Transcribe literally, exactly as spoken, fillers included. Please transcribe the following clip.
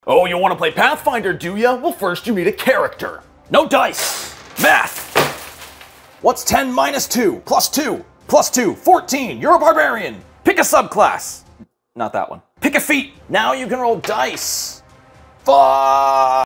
Oh, you want to play Pathfinder, do ya? Well, first you need a character. No dice. Math. What's ten minus two? Plus two. Plus two. fourteen. You're a barbarian. Pick a subclass. Not that one. Pick a feat. Now you can roll dice. Fuck.